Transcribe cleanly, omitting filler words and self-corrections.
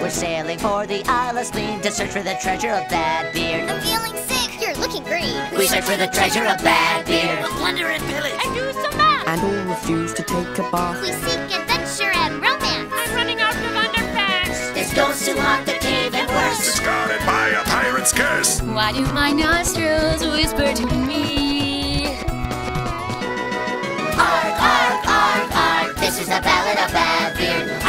We're sailing for the Isle of Spleen to search for the treasure of Badbeard. I'm feeling sick. You're looking green. We search for the treasure of Badbeard. We'll plunder and pillage. And do some math. And all refuse to take a bath. We seek adventure and romance. I'm running out of underpants. There's ghosts who haunt the cave and worse. Discarded by a pirate's curse. Why do my nostrils whisper to me? Arg, arg, arg, arg. This is the Ballad of Badbeard.